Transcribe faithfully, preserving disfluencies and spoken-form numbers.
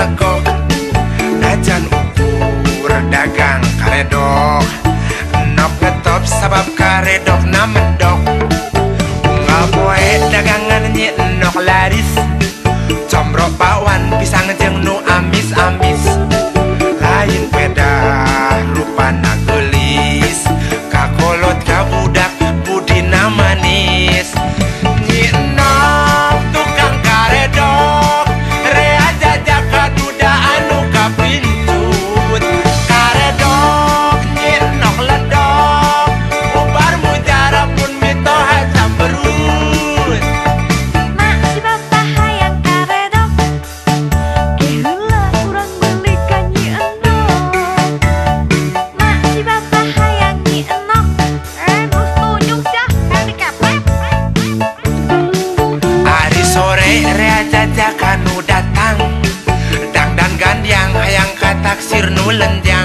legok najan ukur dagang karedok nok ngetop sabab karedok na medok nggak poe dagangan nyi nok laris combrok bakwan pisang jeung nu amis-amis lain peda rupana gelis kakolot kabudak budina manis nyi nok tukang karedok rea jajak kaduda anu kapintut karedok nyi nok ledok ubar mujara pun mitoha camberut mak si bapak hayang karedok gila kurang beli ka nyi enok mak si bapak hayang nyi enok eh nu setuju dah kan dikepet hari sore rea jajak anu datang dangdan gandyang hayang kataksir nu lenjang